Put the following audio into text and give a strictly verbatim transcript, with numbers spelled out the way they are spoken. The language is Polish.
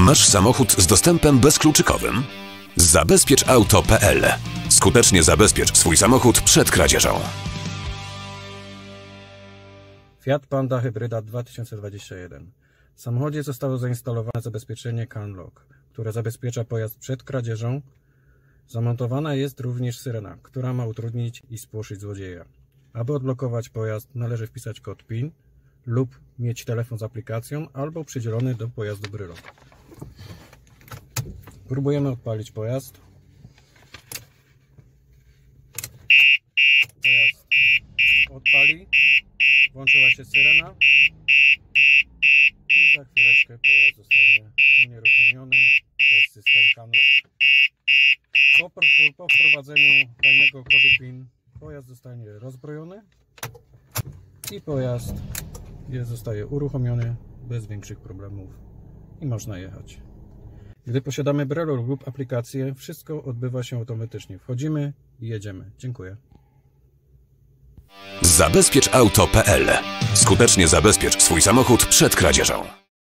Masz samochód z dostępem bezkluczykowym? Zabezpiecz auto kropka p l. Skutecznie zabezpiecz swój samochód przed kradzieżą. Fiat Panda Hybryda dwa tysiące dwudziesty pierwszy. W samochodzie zostało zainstalowane zabezpieczenie CanLock, które zabezpiecza pojazd przed kradzieżą. Zamontowana jest również syrena, która ma utrudnić i spłoszyć złodzieja. Aby odblokować pojazd, należy wpisać kod PIN lub mieć telefon z aplikacją albo przydzielony do pojazdu brylok. Próbujemy odpalić pojazd. Pojazd odpali, włączyła się syrena i za chwileczkę pojazd zostanie unieruchomiony przez system CanLock. Po, po wprowadzeniu tajnego kodu PIN pojazd zostanie rozbrojony i pojazd jest, zostaje uruchomiony bez większych problemów i można jechać. Gdy posiadamy brelok lub aplikację, wszystko odbywa się automatycznie. Wchodzimy i jedziemy. Dziękuję. Zabezpiecz auto kropka p l. Skutecznie zabezpiecz swój samochód przed kradzieżą.